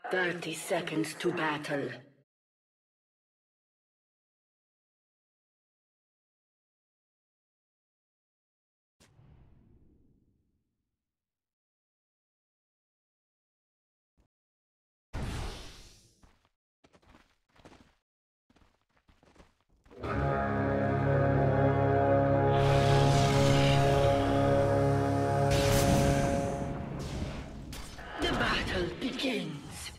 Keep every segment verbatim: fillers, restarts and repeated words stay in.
Thirty seconds to battle. The battle begins.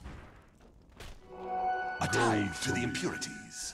A dive to the impurities.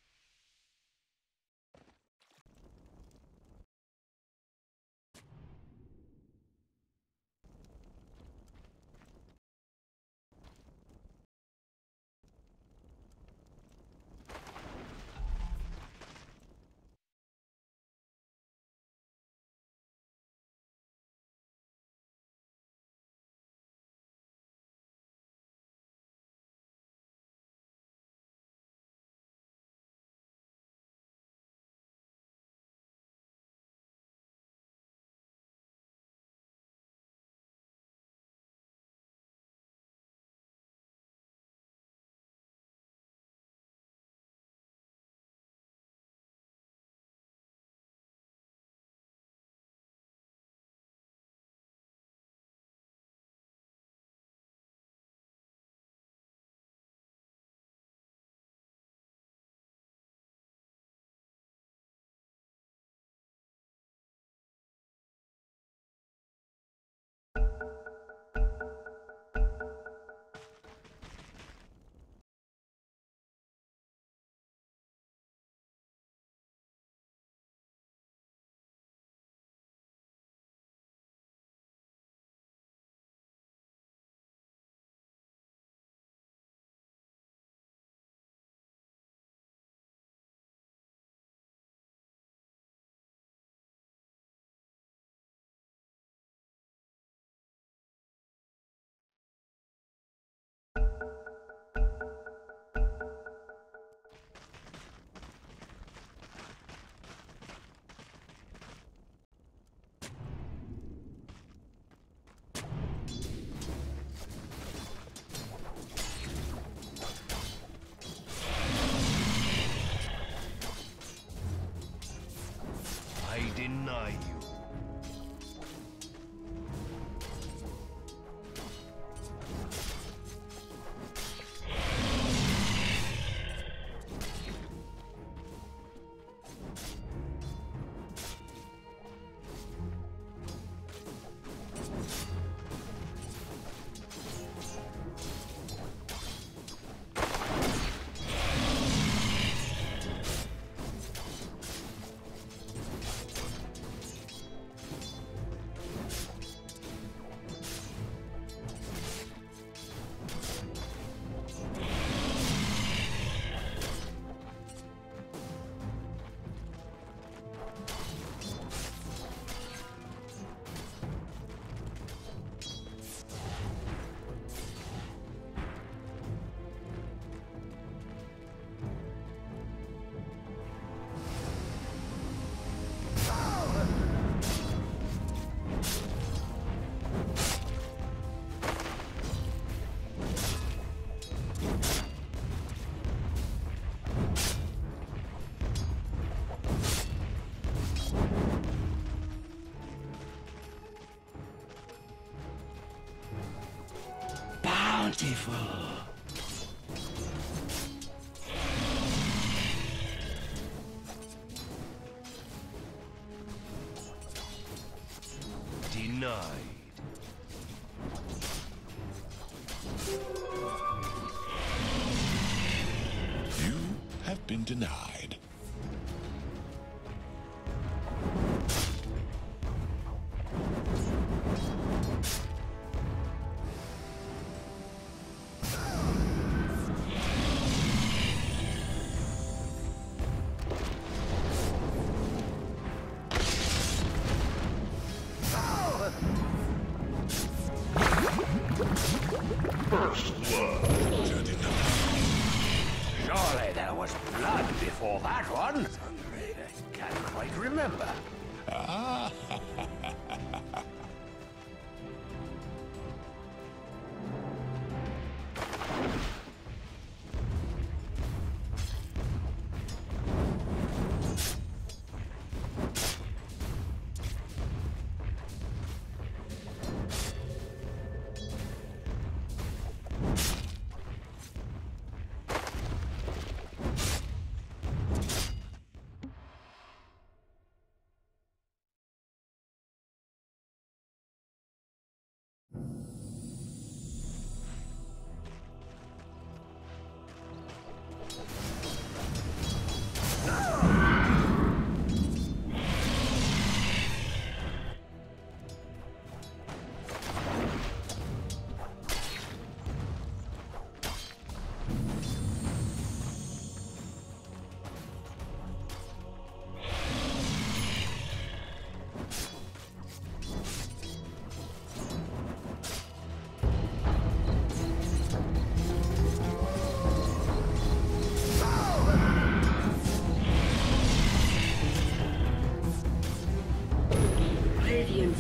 I deny you. Bountiful. Denied. You have been denied. First blood. Surely there was blood before that one. I can't quite remember.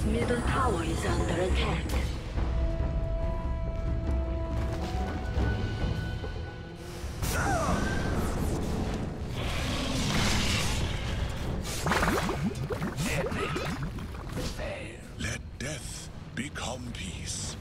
Radiant's middle tower is under attack. Let death become peace.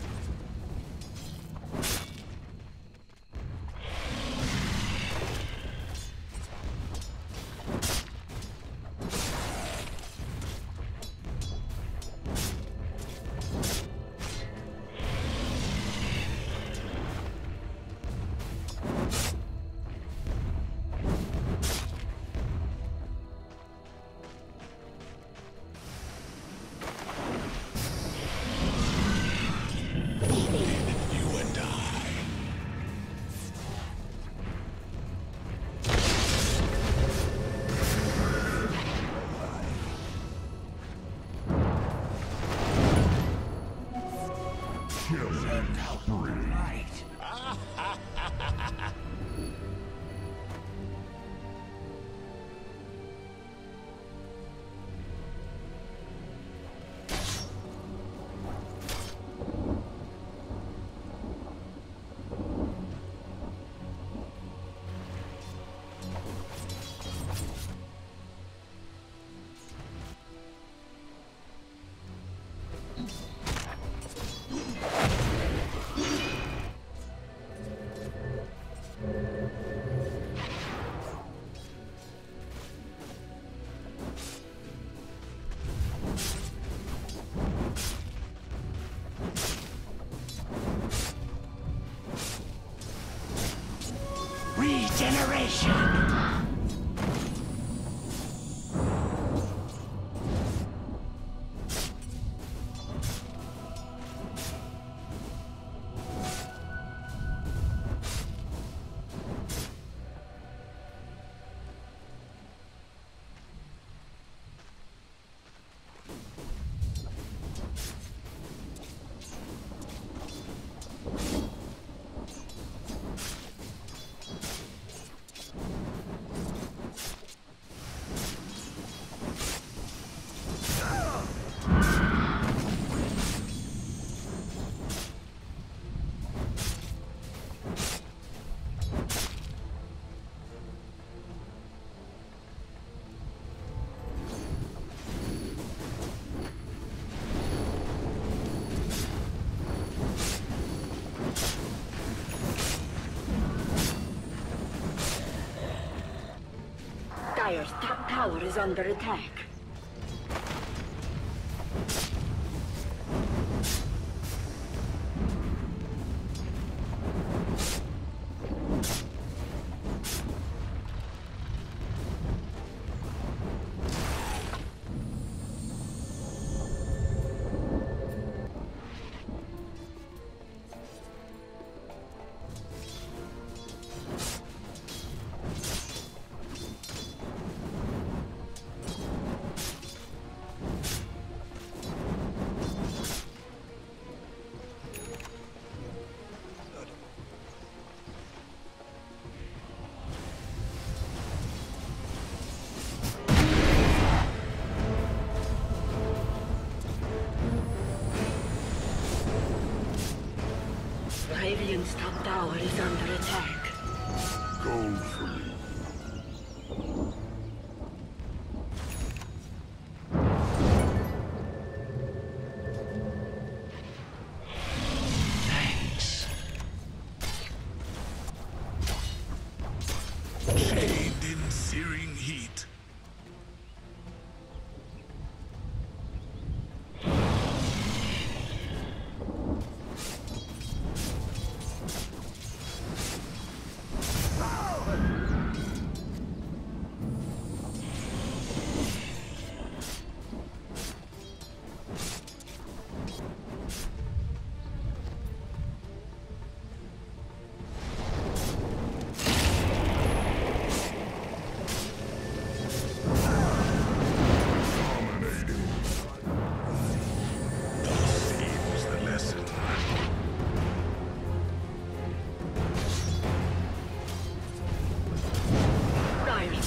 Regeneration! Dire's top tower is under attack. Radiant's top tower is under attack. Go for me. Thanks. Chained in searing heat.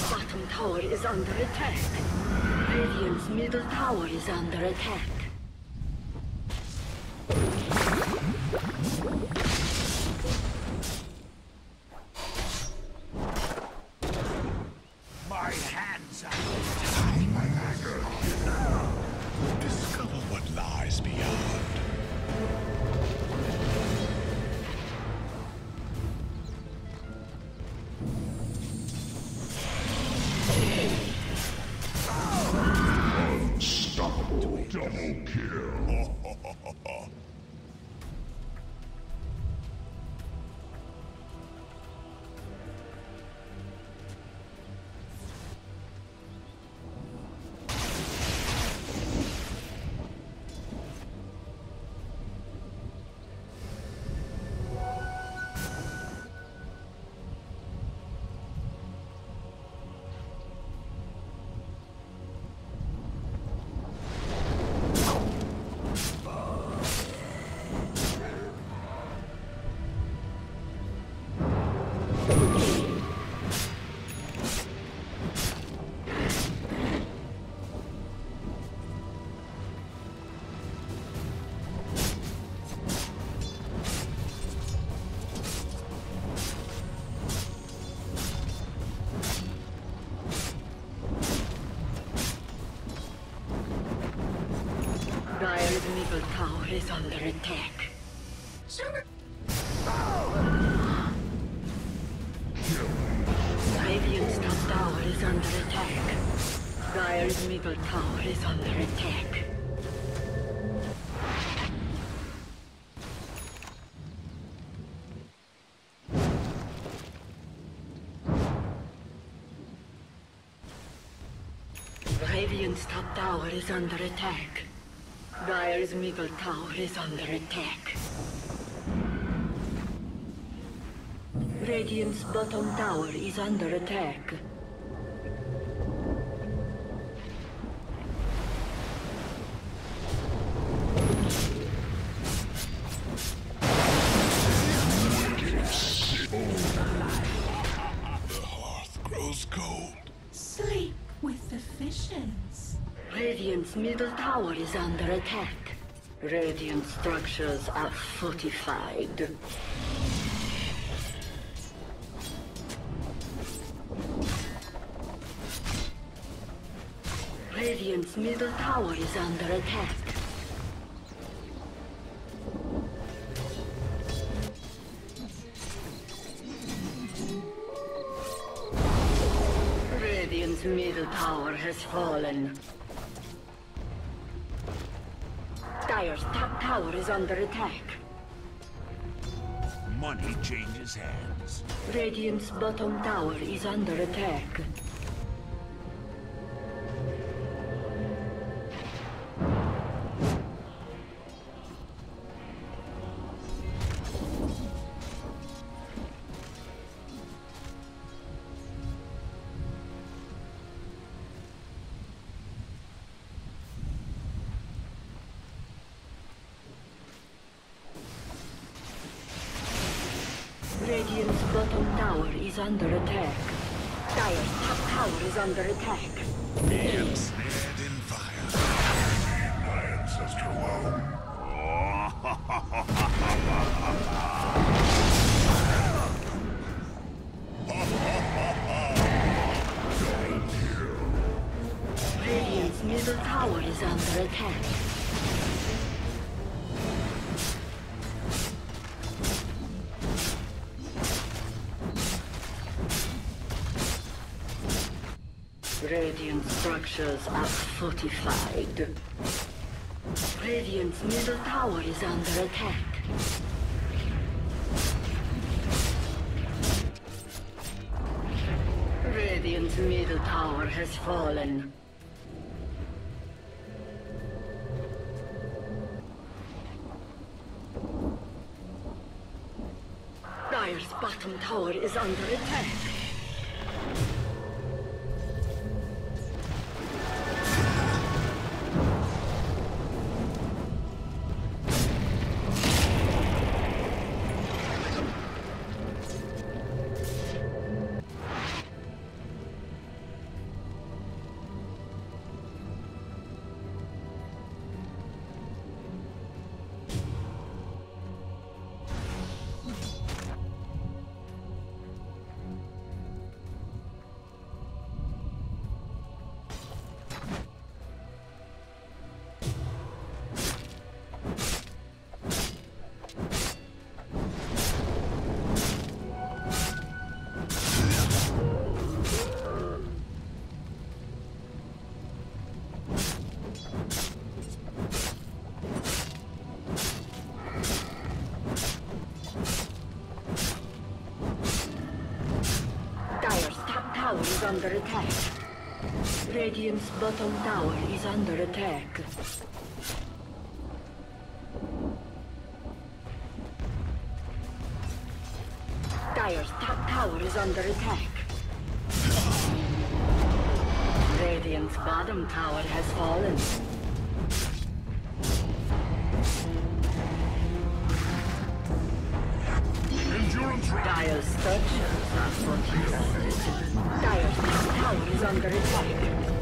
Tower is under attack. Radiant's middle tower is under attack. My hands are... Discover what lies beyond. Unstoppable double kill. Dire's middle tower is under attack. Radiant's top tower is under attack. Dire's middle tower is under attack. Radiant's top tower is under attack. Dire's middle tower is under attack. Radiant's bottom tower is under attack. The hearth grows cold. Sleep with the fishes. Radiant's middle tower is under attack. Radiant structures are fortified. Radiant's middle tower is under attack. Radiant's middle tower has fallen. Dire's top tower is under attack. Money changes hands. Radiant's bottom tower is under attack. Radiant's bottom tower is under attack. Dire's top tower is under attack. Ensnared in fire. My ancestral home. Radiant's middle tower is under attack. Radiant structures are fortified. Radiant's middle tower is under attack. Radiant's middle tower has fallen. Dire's bottom tower is under attack. under attack. Radiant's bottom tower is under attack. Dire's top tower is under attack. Radiant's bottom tower has fallen. Endurance run. Dire's structures are fortified. Dire's top tower is under attack.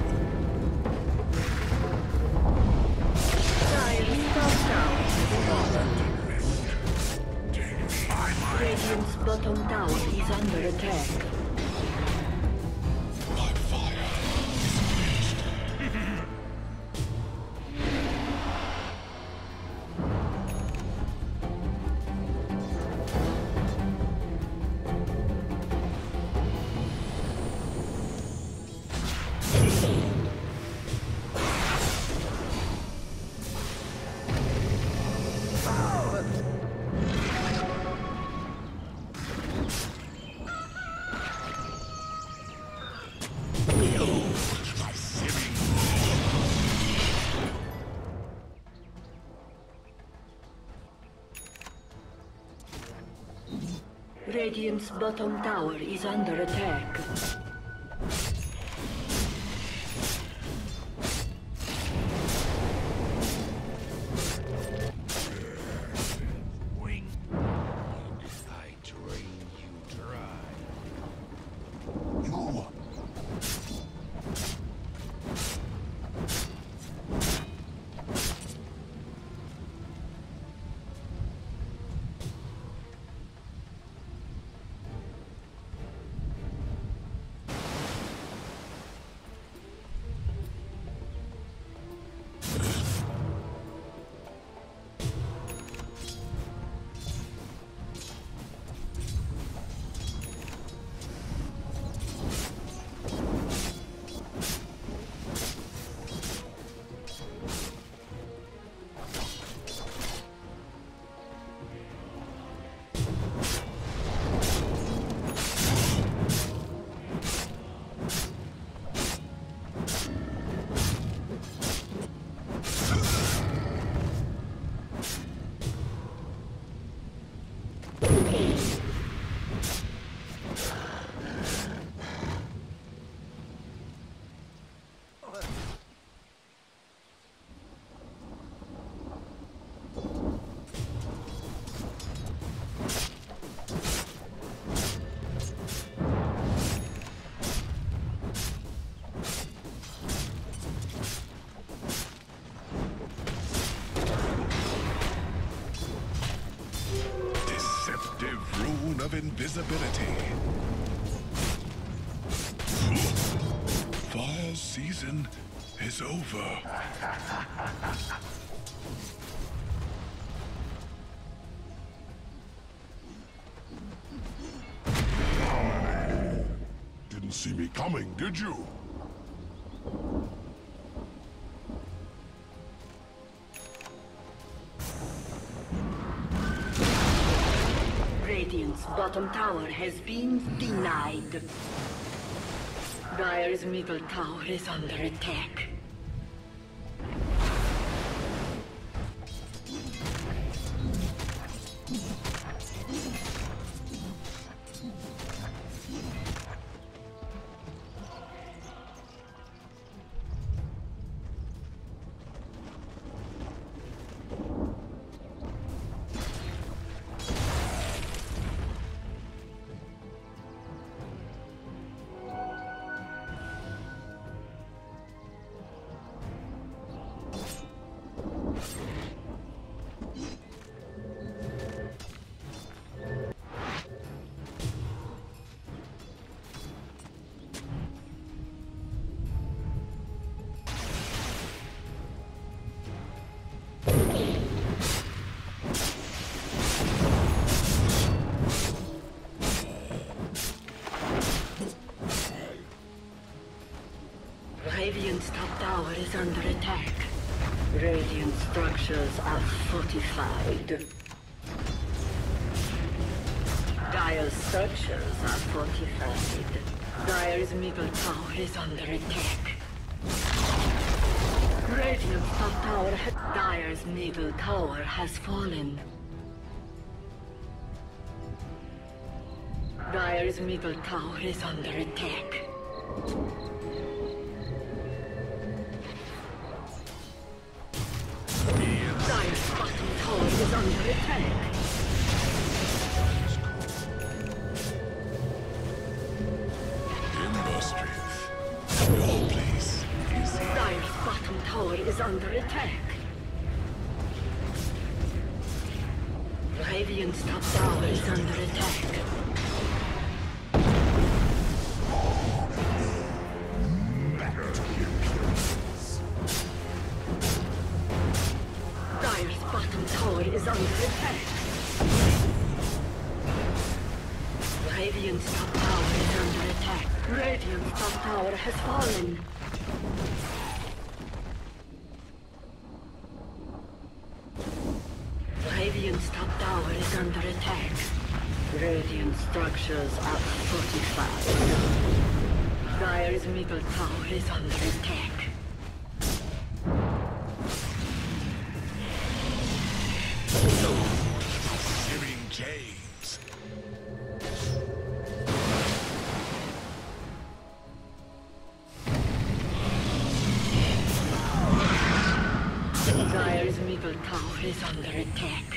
Dire's top tower has fallen. Radiant's bottom tower is under attack. My fire is finished. Radiant's bottom tower is under attack. Wing. I drain you dry. You. Of invisibility. Fire season is over. Didn't see me coming, did you? Radiant's bottom tower has been denied. Dire's middle tower is under attack. Radiant's top tower is under attack. Radiant structures are fortified. Dire's structures are fortified. Dire's middle tower is under attack. Radiant's top tower ha- Dire's middle tower has fallen. Dire's middle tower is under attack. Dire's bottom tower is under attack. Timber strength. Your place is here. Dire's bottom tower is under attack. Radiant's top tower is under attack. Dire's bottom tower is under attack. Radiant's top tower is under attack. Radiant's top tower has fallen. Radiant's top tower is under attack. Radiant structures are fortified. Dire's middle tower is under attack. Searing James. Dire's middle tower is under attack.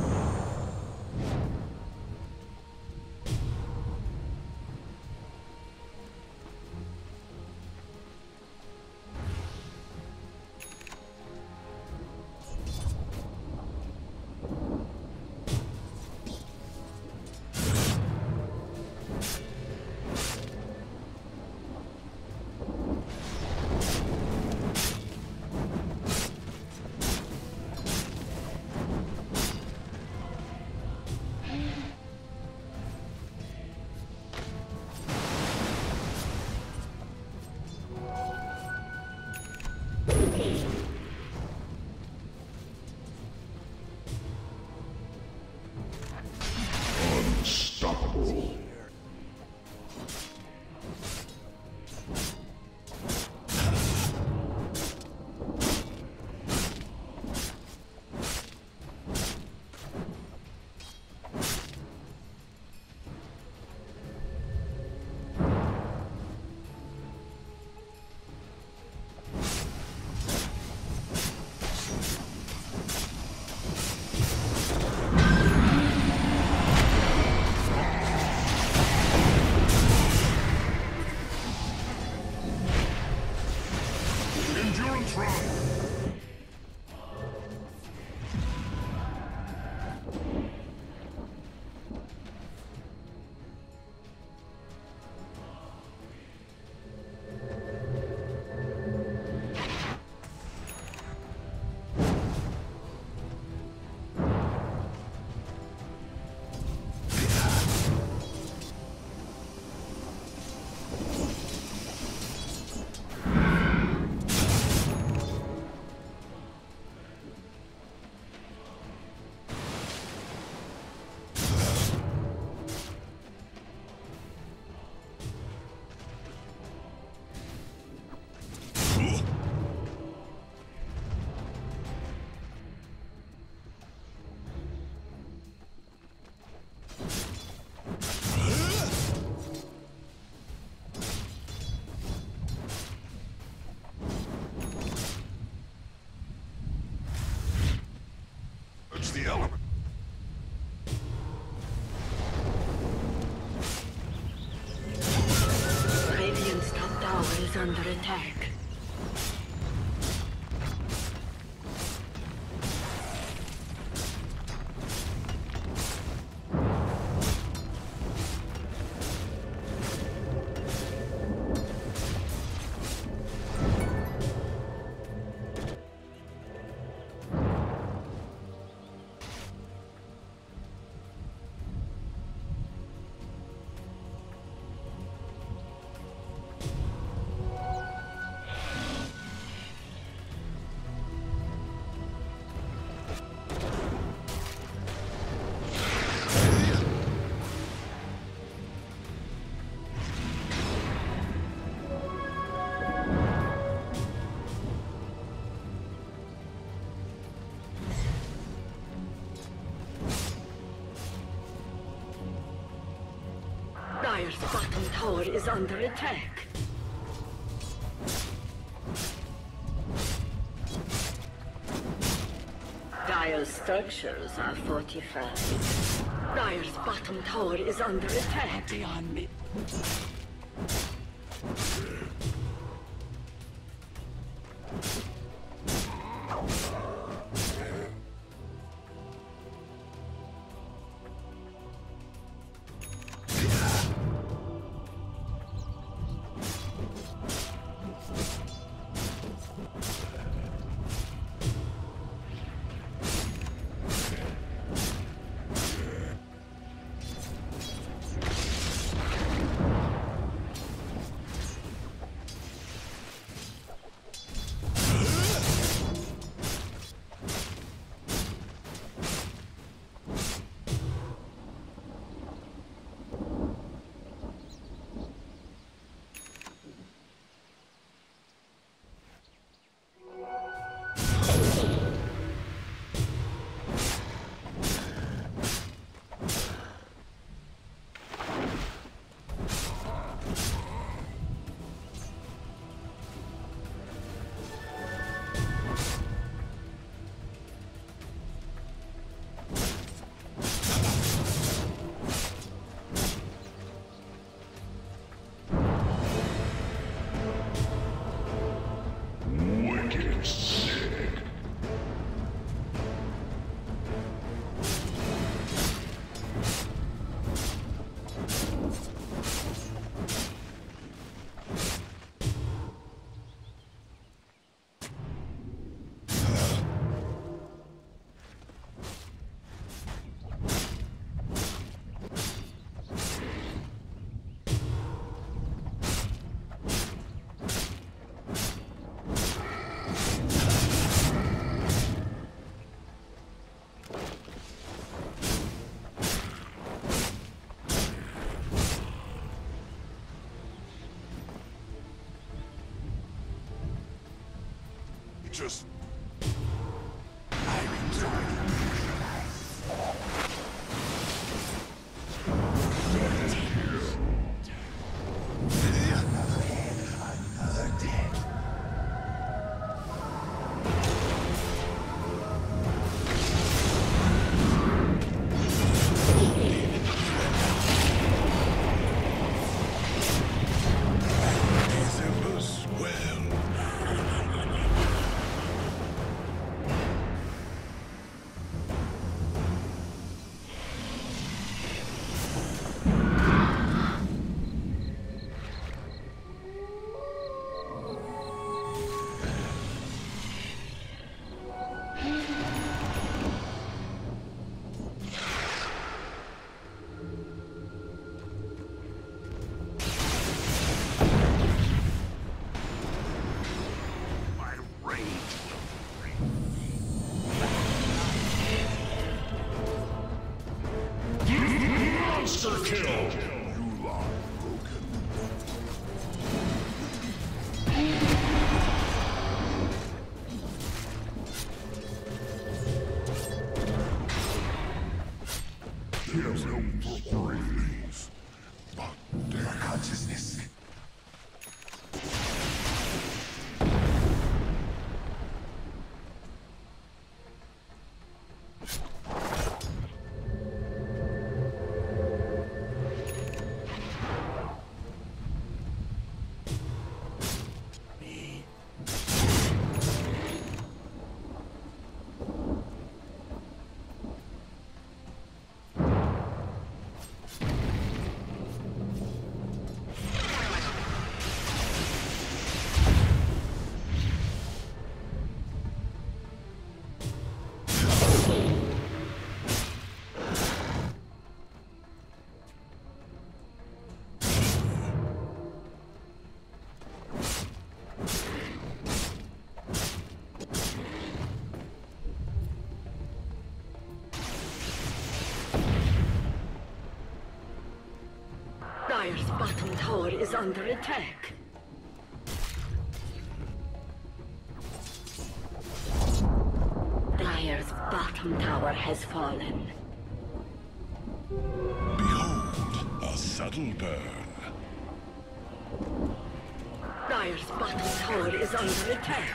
Unstoppable. Endurance run. It's the element. Radiant's top tower is under attack. bottom tower is under attack. Dire's structures are fortified. Dire's bottom tower is under attack. Beyond me. Just monster kill. you lie broken. There's no praise, but their consciousness. Dire's bottom tower is under attack. Dire's bottom tower has fallen. Behold, a subtle burn. Dire's bottom tower is under attack.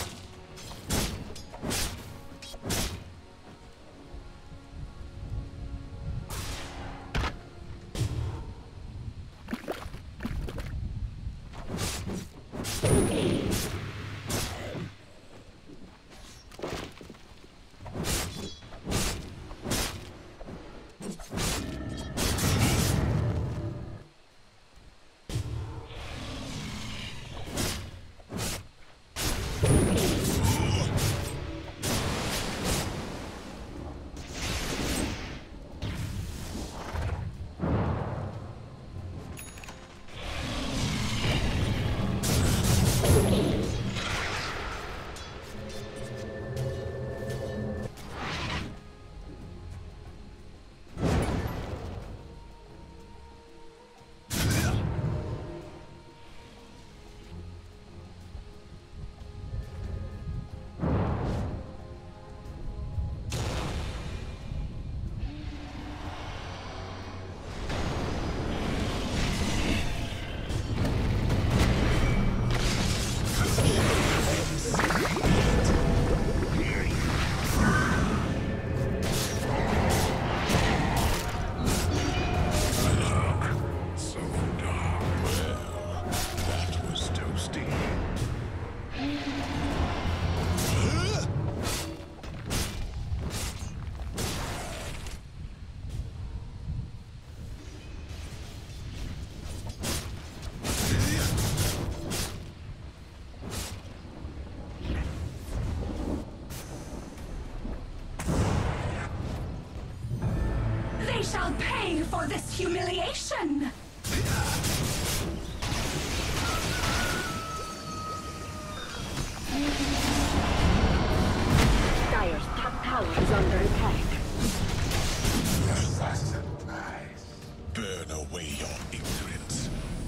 Shall pay for this humiliation! Dire's top tower is under attack. Assassin eyes. Burn away your ignorance.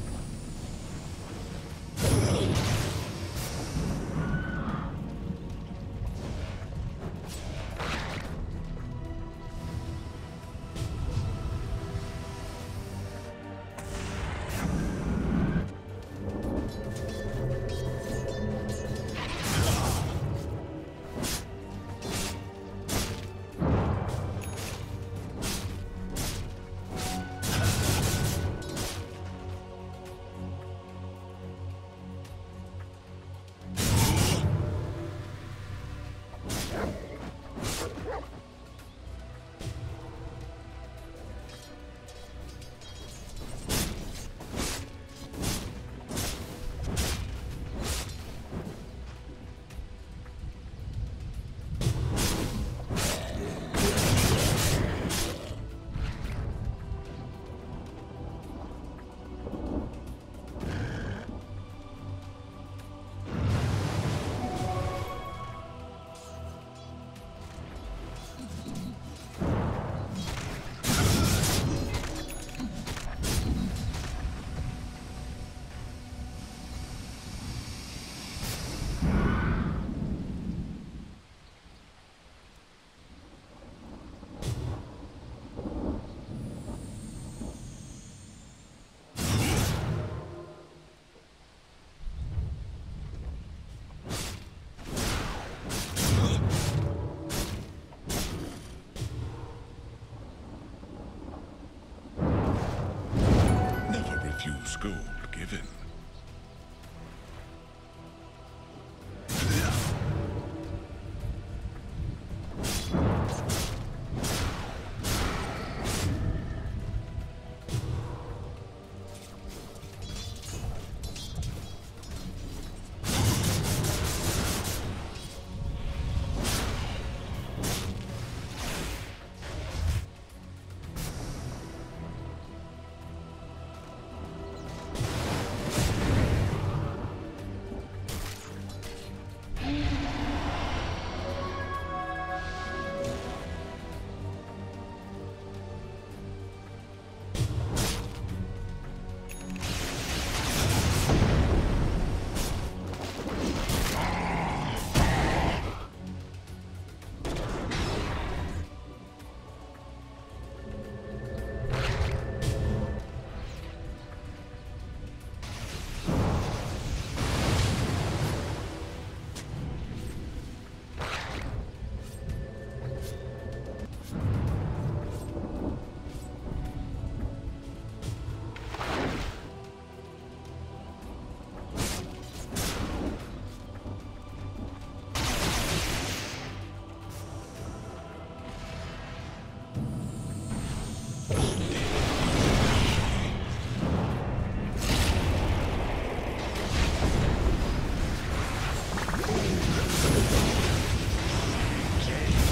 Gold given.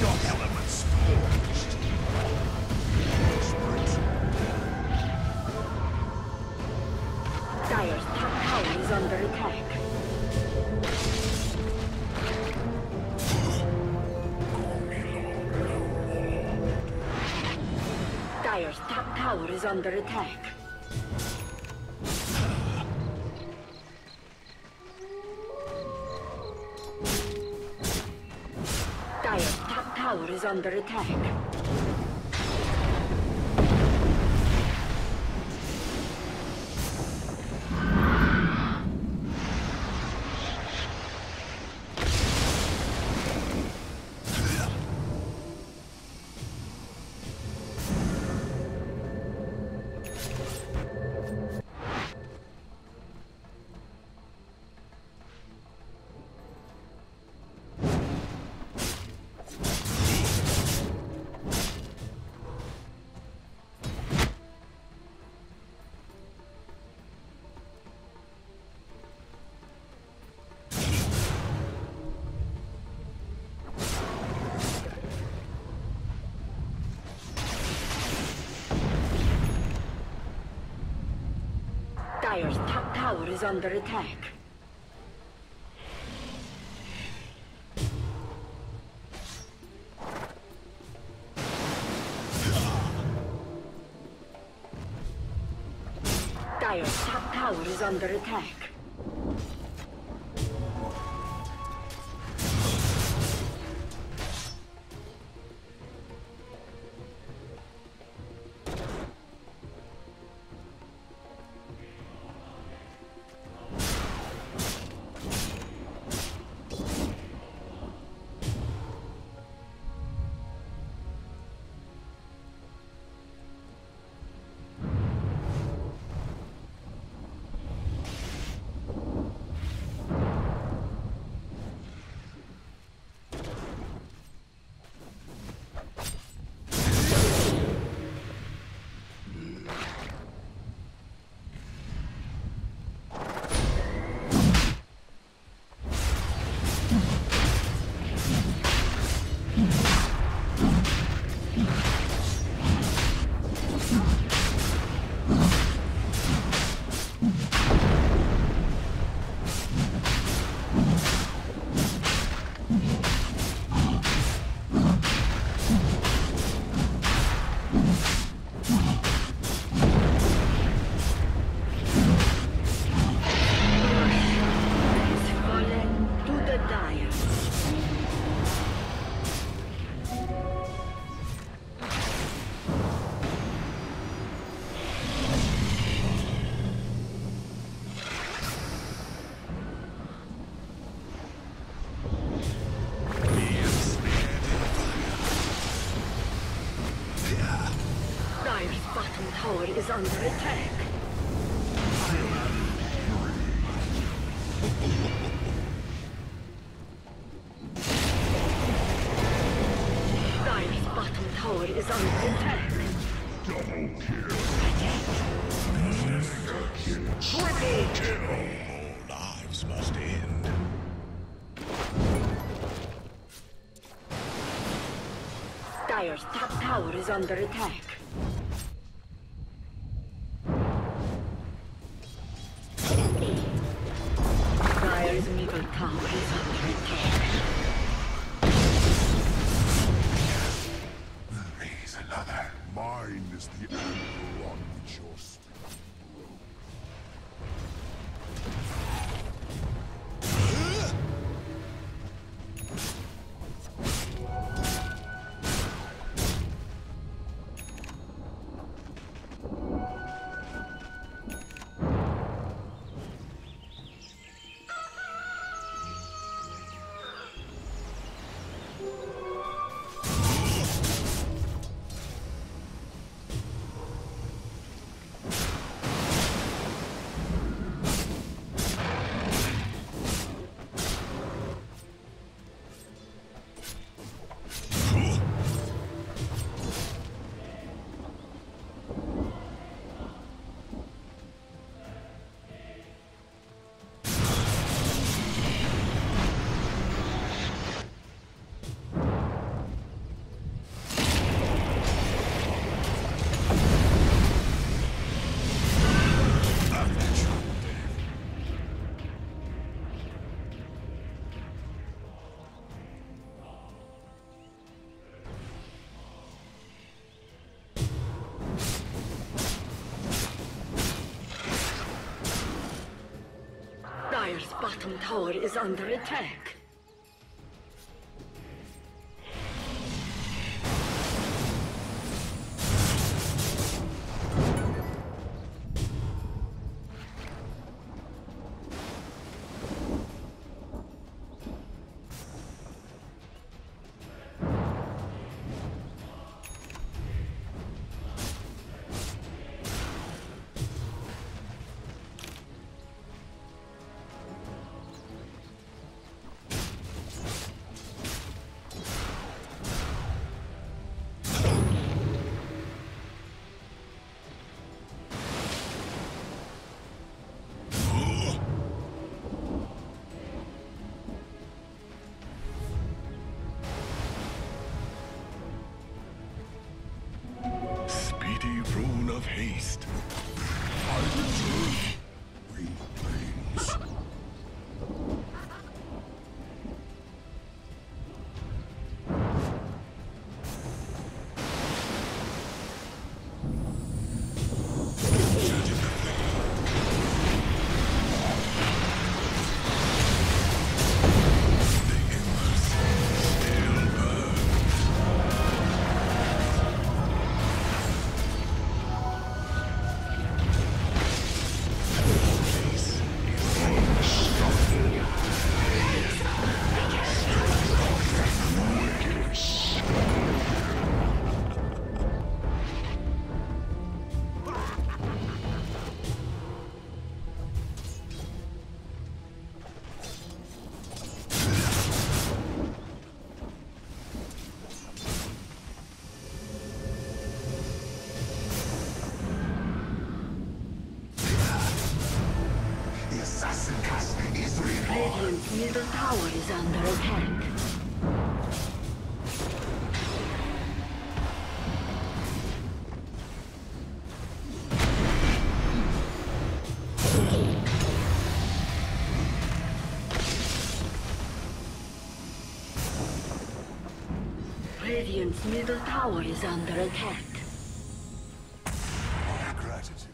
Shock elements forged. Dire's top tower is under attack. Dire's top tower is under attack. Dire's top tower is under attack. Dire's top tower is under attack. Dire's top tower is under attack. Tower is under attack. Dire's bottom tower is under attack. Double kill. Triple kill! All lives must end. Dire's top tower is under attack. Dire's middle tower is under attack. Raise another. Mine is the anvil on which your spirit tower is under attack. Speedy rune of haste. I return. Wing planes. Radiant's middle tower is under attack. Radiant's middle tower is under attack. My gratitude.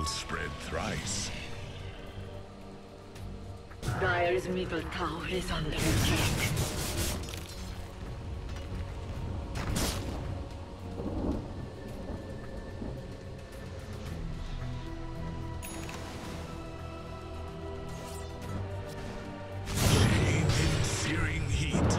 will spread thrice. Dire's middle tower is under attack. Searing heat.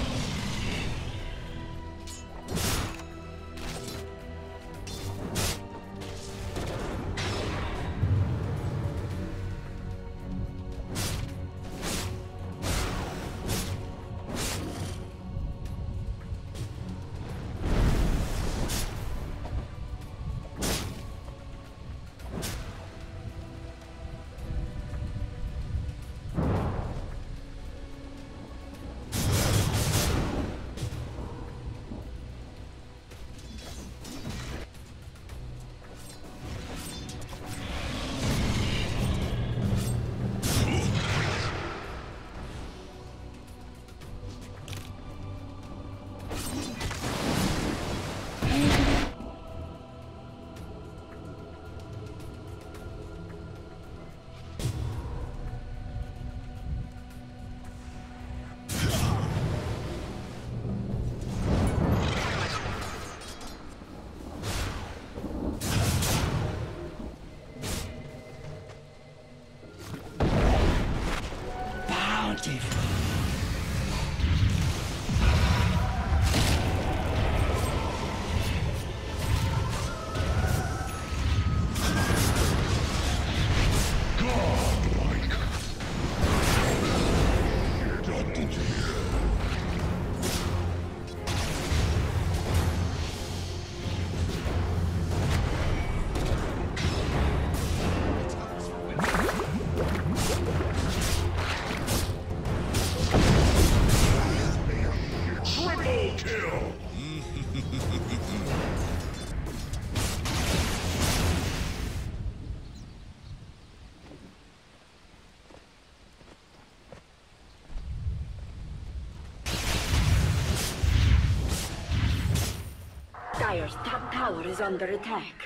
Dire's top tower is under attack.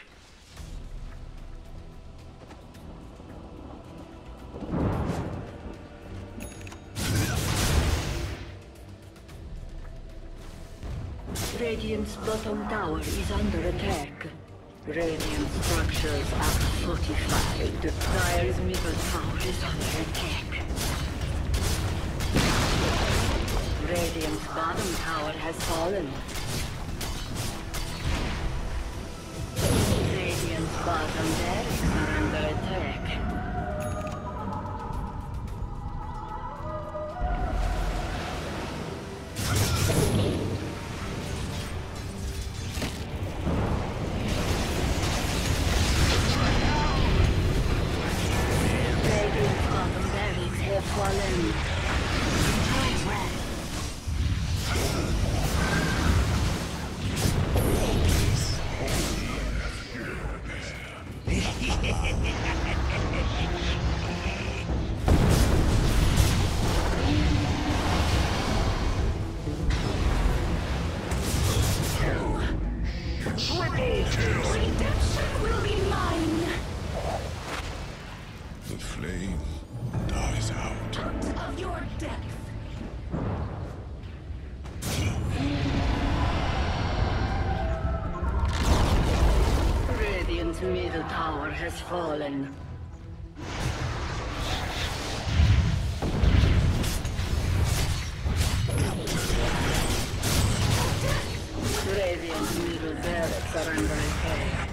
Radiant's bottom tower is under attack. Radiant structures are fortified. Dire's middle tower is under attack. Radiant's bottom tower has fallen. Radiant's bottom barracks are under attack. Radiant's bottom barracks have fallen. Redemption will be mine! The flame dies out. Of your depth. Radiant's middle tower has fallen. Radiant's middle barracks are under attack.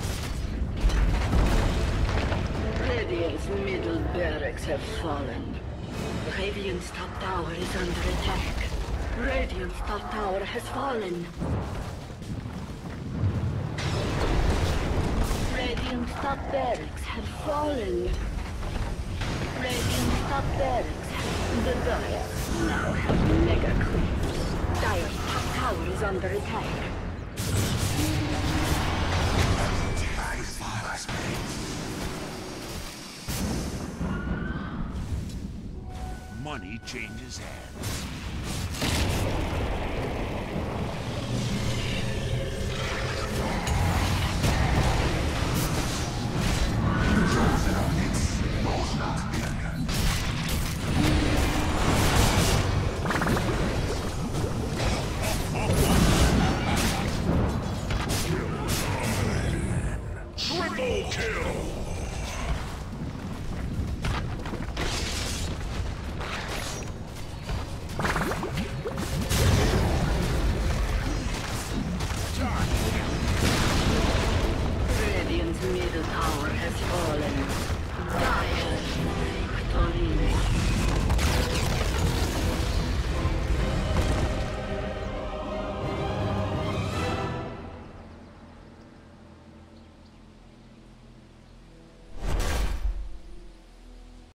Radiant's middle barracks have fallen. Radiant's top tower is under attack. Radiant's top tower has fallen. Radiant's top barracks have fallen. Radiant's top barracks have... The Dire now have mega creeps. Dire's top tower is under attack. Money changes hands. Kill! Radiant's middle tower has fallen.